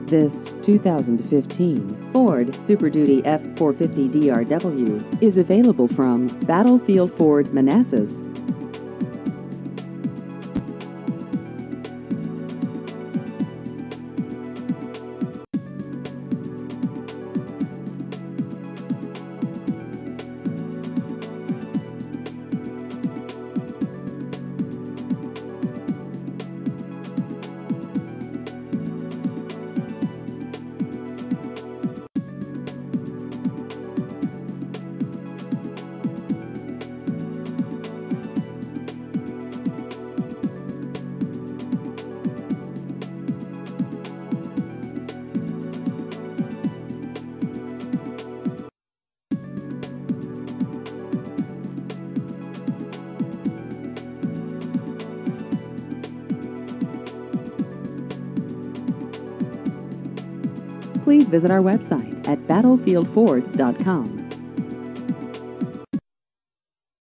This 2015 Ford Super Duty F450 DRW is available from Battlefield Ford Manassas. Please visit our website at battlefieldford.com.